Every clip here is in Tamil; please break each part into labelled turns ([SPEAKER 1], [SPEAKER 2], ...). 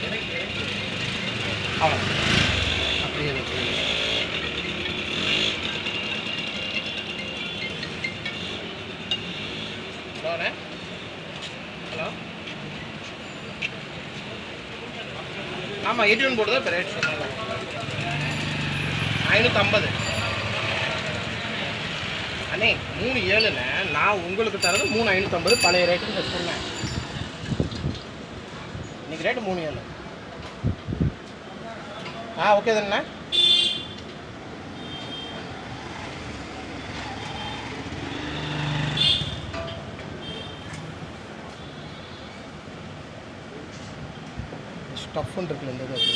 [SPEAKER 1] அவ்வளோ அப்படியே ஹலோண்ணே ஹலோ ஆமாம் 81 போட்டு தான் இப்போ ரேட் சொன்னாங்க 550 அண்ணே 3,700ண்ணே நான் உங்களுக்கு தரது 3,550 பழைய ரேட்டுன்னு நான் சொன்னேன் இன்னைக்கு ரேட்டு 3,700 ஓகே தானே ஸ்டஃப்னு இருக்குல்ல இந்த இது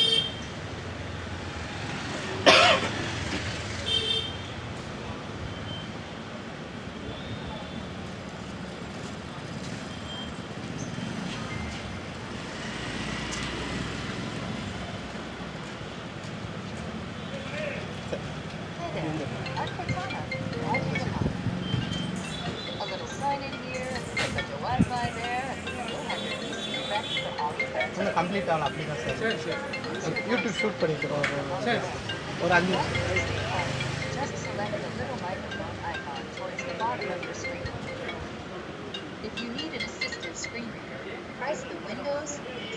[SPEAKER 1] இன்னும் கம்ப்ளீட் ஆகலாம் அப்படி தான் சார் சரி சரி யூடியூப் ஷூட் பண்ணிக்கிறோம் சரி ஒரு 5 நிமிஷம்
[SPEAKER 2] Just select the little microphone icon towards the bottom of your screen. If you need an assistive screen reader, press the Windows